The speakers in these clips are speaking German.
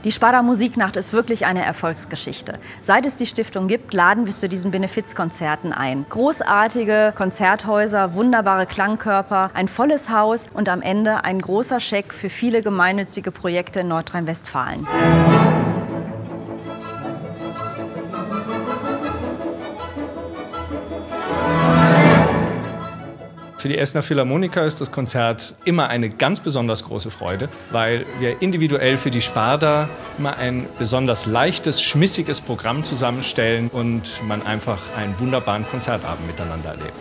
Die Sparda Musiknacht ist wirklich eine Erfolgsgeschichte. Seit es die Stiftung gibt, laden wir zu diesen Benefizkonzerten ein. Großartige Konzerthäuser, wunderbare Klangkörper, ein volles Haus und am Ende ein großer Scheck für viele gemeinnützige Projekte in Nordrhein-Westfalen. Für die Essener Philharmoniker ist das Konzert immer eine ganz besonders große Freude, weil wir individuell für die Sparda immer ein besonders leichtes, schmissiges Programm zusammenstellen und man einfach einen wunderbaren Konzertabend miteinander erlebt.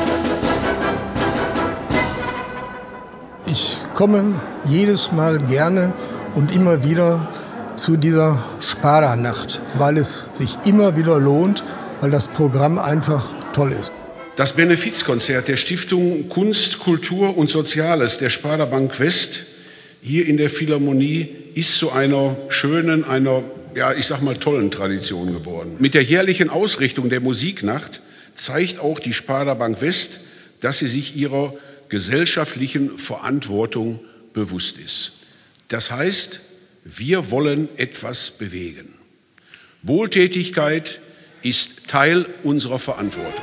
Ich komme jedes Mal gerne und immer wieder zu dieser Sparda-Nacht, weil es sich immer wieder lohnt, weil das Programm einfach toll ist. Das Benefizkonzert der Stiftung Kunst, Kultur und Soziales der Sparda Bank West hier in der Philharmonie ist zu einer schönen, tollen Tradition geworden. Mit der jährlichen Ausrichtung der Musiknacht zeigt auch die Sparda Bank West, dass sie sich ihrer gesellschaftlichen Verantwortung bewusst ist. Das heißt, wir wollen etwas bewegen. Wohltätigkeit ist Teil unserer Verantwortung.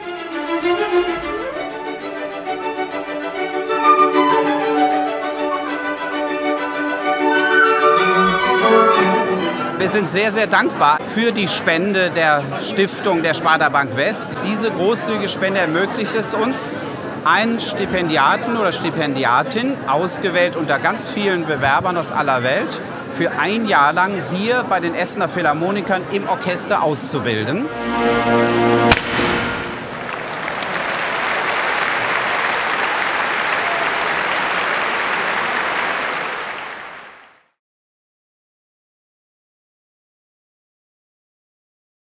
Wir sind sehr, sehr dankbar für die Spende der Stiftung der Sparda Bank West. Diese großzügige Spende ermöglicht es uns, einen Stipendiaten oder Stipendiatin, ausgewählt unter ganz vielen Bewerbern aus aller Welt, für ein Jahr lang hier bei den Essener Philharmonikern im Orchester auszubilden.